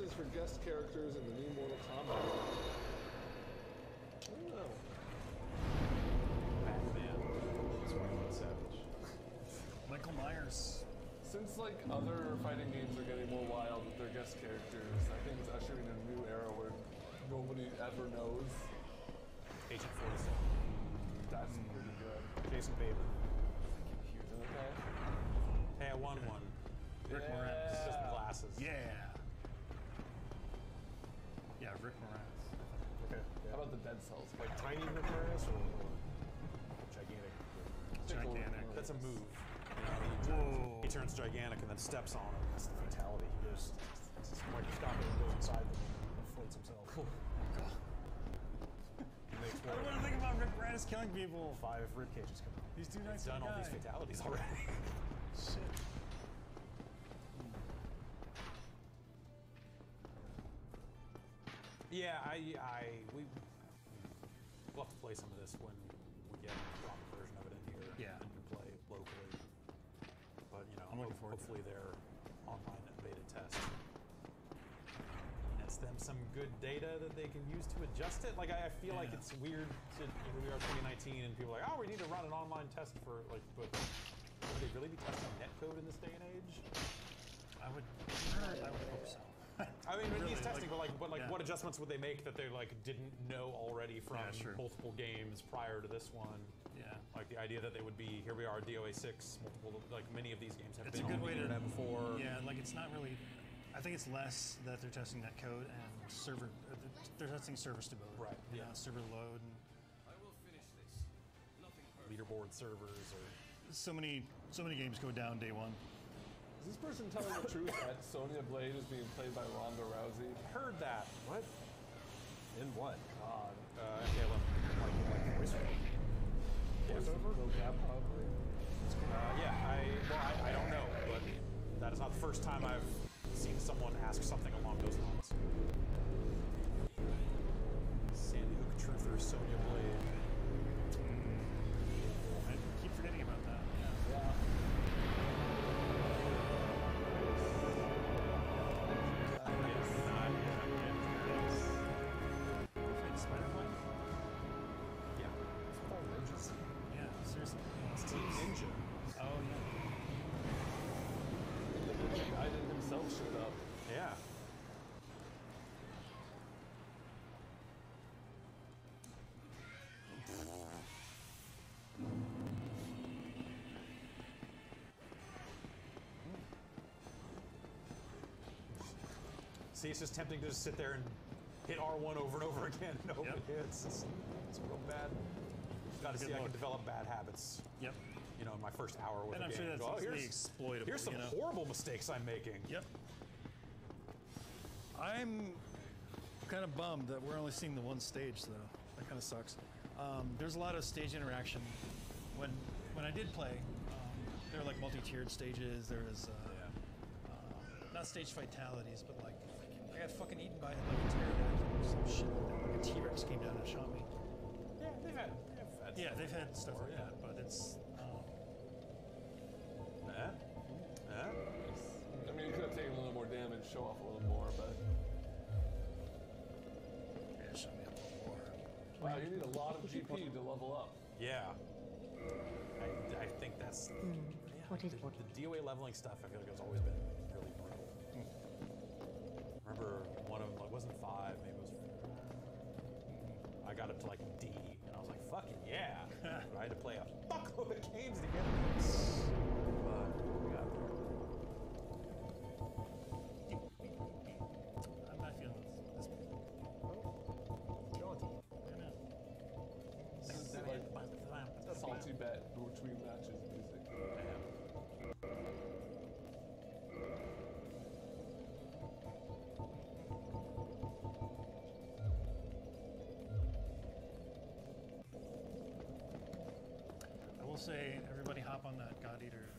voices for guest characters in the new Mortal Kombat. I don't know. Batman. Swearing Savage. Michael Myers. Since like other fighting games are getting more wild with their guest characters, I think it's ushering in a new era where nobody ever knows. Agent 47. That's pretty good. Jason Bateman. Okay. Hey, I won one. Rick Moranis. Just glasses. Yeah. Yeah, Rick Moranis. Okay. How about the Dead Cells? Like tiny Rick Moranis or gigantic? Gigantic. That's a move. You know, he turns gigantic and then steps on him. That's the fatality. He goes microscopic and goes inside them and inflates himself. I don't want to think about Rick Moranis killing people. 5 rib cages come out. He's too nice. He's done all these fatalities already. Shit. Yeah, we'll have to play some of this when we get a proper version of it in here. Yeah. And can play locally. But you know, I'm looking forward to hopefully their online and beta test nets them some good data that they can use to adjust it. Like I feel like it's weird to here we are 2019 and people are like, oh, we need to run an online test for like, but would they really be testing netcode in this day and age? I would hope so. I mean, Really, he's testing, like, but yeah. what adjustments would they make that they like didn't know already from Yeah, sure. multiple games prior to this one? Yeah. Like the idea that they would be here we are DOA 6, multiple like many of these games have It's been a good on the way to internet before. Yeah, like it's not really. I think it's less that they're testing that code and server. They're testing server stability. Right, yeah. Server load and I will finish this. Nothing hurts. Leaderboard servers or so many games go down day one. Is this person telling the truth that Sonya Blade is being played by Ronda Rousey? heard that. What? In what? God. Caleb, like voice Voiceover? No cap, probably. yeah, I don't know, but that is not the first time I've seen someone ask something along those lines. Sandy Hook Truther, Sonya Blade. I keep forgetting about that. Yeah. Yeah. Spider-Man? Yeah. It's all ninjas. Yeah, seriously. It's Team Ninja. Oh yeah. The Ninja Gaiden himself showed up. Yeah. See, it's just tempting to just sit there and hit R1 over and over again and hope it hits. It's real bad. Got to see I can develop bad habits. Yep. You know, in my first hour with And a I'm game. sure that's Go, easily exploitable. Here's some you know? horrible mistakes I'm making. Yep. I'm kind of bummed that we're only seeing the one stage, though. That kind of sucks. There's a lot of stage interaction. When I did play, there were like multi-tiered stages. There was not stage fatalities, but like I got fucking eaten by like a pterodactyl or some shit like that. Like a T-Rex came down and shot me. Yeah, they've had They've had stuff like that, but it's. I mean, you could have taken a little more damage, show off a little more, but... Yeah, shut me up a little more. Wow, you need a lot of GP to level up. Yeah. I think that's... What is the DOA leveling stuff, I feel like has always been really brutal. Remember one of them, it wasn't 5, maybe it was... I got up to like D, and I was like, fucking yeah. But I had to play a fuckload of games to get this. But we got there. I'm not feeling this. This is like salty bet between matches music. I will say, everybody hop on that God Eater